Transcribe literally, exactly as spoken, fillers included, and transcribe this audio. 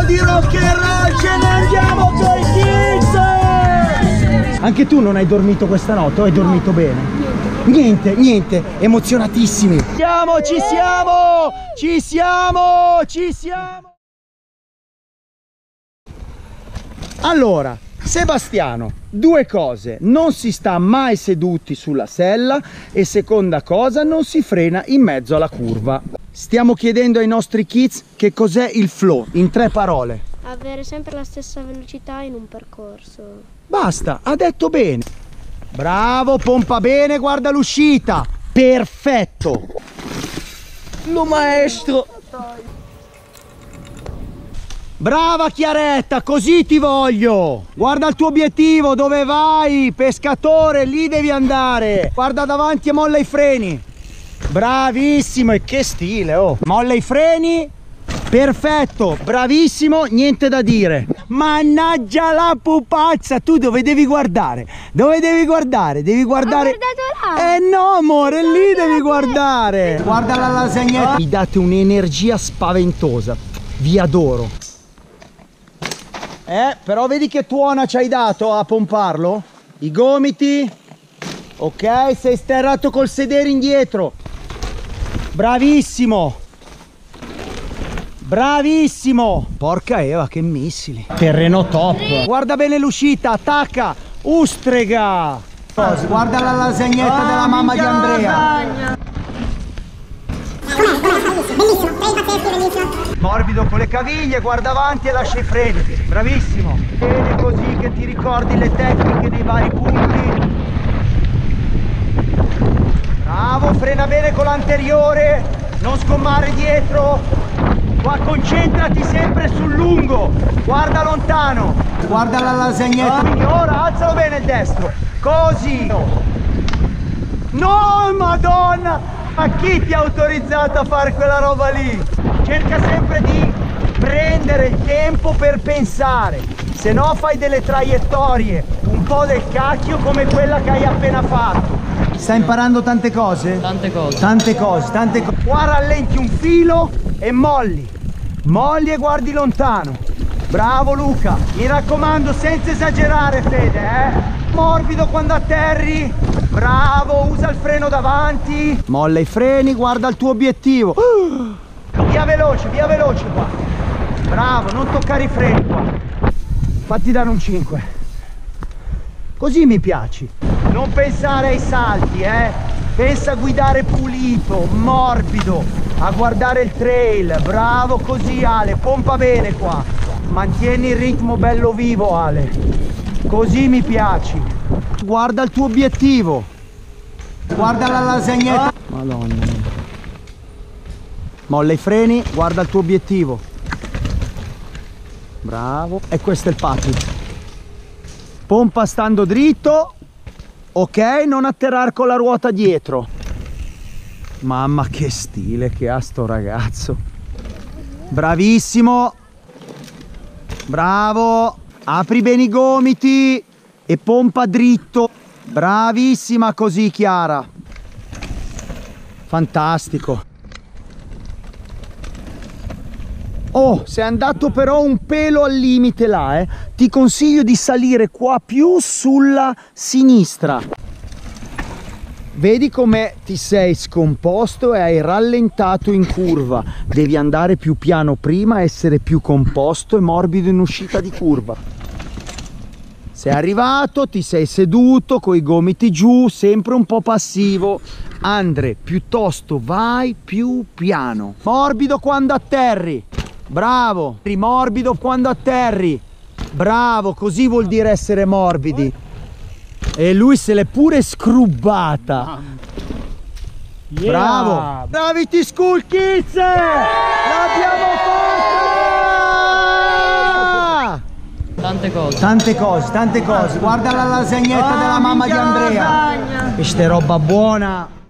di rock and roll, ce ne andiamo coi kids! Anche tu non hai dormito questa notte o hai dormito bene? Niente, niente, emozionatissimi. Siamo, ci siamo, ci siamo, ci siamo. Allora, Sebastiano, due cose: non si sta mai seduti sulla sella e seconda cosa, non si frena in mezzo alla curva. Stiamo chiedendo ai nostri kids che cos'è il flow, in tre parole. Avere sempre la stessa velocità in un percorso. Basta, ha detto bene. Bravo, pompa bene, guarda l'uscita. Perfetto. Lo maestro. Brava Chiaretta, così ti voglio. Guarda il tuo obiettivo, dove vai? Pescatore, lì devi andare. Guarda davanti e molla i freni. Bravissimo, e che stile, oh. Molla i freni. Perfetto, bravissimo, niente da dire. Mannaggia la pupazza, tu dove devi guardare? Dove devi guardare? Devi guardare... Ho guardato là. Eh no amore, lì devi guardare. Guarda la lasagnetta. Mi date un'energia spaventosa. Vi adoro. Eh, però vedi che tuona ci hai dato a pomparlo? I gomiti. Ok, sei sterrato col sedere indietro. Bravissimo. Bravissimo. Porca Eva, che missili. Terreno top. Guarda bene l'uscita, attacca. Ustrega. Guarda la lasagnetta oh, della mamma di Andrea. Morbido con le caviglie, guarda avanti e lascia i freni. Bravissimo. Bene così che ti ricordi le tecniche dei vari punti. Bravo, frena bene con l'anteriore. Non sgommare dietro. Qua concentrati sempre sul lungo. Guarda lontano. Guarda la lasagnetta. Quindi ora alzalo bene il destro. Così. No, madonna. Ma chi ti ha autorizzato a fare quella roba lì? Cerca sempre di prendere il tempo per pensare, se no fai delle traiettorie un po' del cacchio come quella che hai appena fatto. Stai imparando tante cose? Tante cose. Tante cose, tante cose. Qua rallenti un filo e molli. Molli e guardi lontano. Bravo Luca. Mi raccomando, senza esagerare Fede, eh? Morbido quando atterri. Bravo, usa il freno davanti. Molla i freni, guarda il tuo obiettivo. Uh, via veloce, via veloce qua. Bravo, non toccare i freni qua. Fatti dare un cinque. Così mi piaci. Non pensare ai salti, eh. Pensa a guidare pulito, morbido, a guardare il trail. Bravo così Ale, pompa bene qua. Mantieni il ritmo bello vivo Ale. Così mi piaci. Guarda il tuo obiettivo. Guarda la lasagnetta. Madonna. Molla i freni, guarda il tuo obiettivo. Bravo. E questo è il pattern. Pompa stando dritto. Ok, non atterrare con la ruota dietro. Mamma che stile che ha sto ragazzo. Bravissimo. Bravo. Apri bene i gomiti e pompa dritto. Bravissima così Chiara. Fantastico. Oh, sei andato però un pelo al limite là, eh. Ti consiglio di salire qua più sulla sinistra. Vedi come ti sei scomposto e hai rallentato in curva. Devi andare più piano prima, essere più composto e morbido in uscita di curva. Sei arrivato, ti sei seduto coi gomiti giù, sempre un po' passivo. Andre, piuttosto vai più piano. Morbido quando atterri. Bravo. Morbido quando atterri. Bravo, così vuol dire essere morbidi. E lui se l'è pure scrubbata. Yeah. Bravo. Gravity School Kids! L'abbiamo fatta! Tante cose. Tante cose, tante cose. Guarda la lasagnetta oh, della mamma di Andrea. Questa è roba buona.